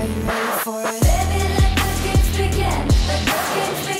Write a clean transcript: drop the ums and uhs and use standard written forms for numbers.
Are you ready for it? Baby, let the games begin. Let the games begin.